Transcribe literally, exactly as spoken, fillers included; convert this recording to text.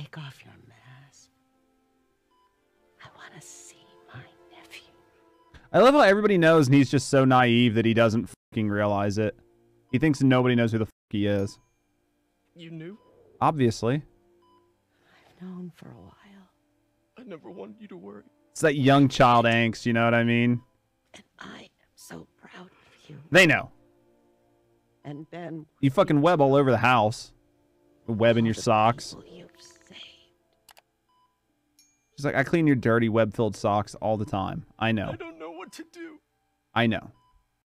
Take off your mask. I want to see my nephew. I love how everybody knows and he's just so naive that he doesn't fucking realize it. He thinks nobody knows who the fuck he is. You knew? Obviously. I've known for a while. I never wanted you to worry. It's that young child angst, you know what I mean? And I am so proud of you. They know. And Ben. You fucking web all over the house. Web in your socks. You've saved. She's like, I clean your dirty web-filled socks all the time. I know. I don't know what to do. I know.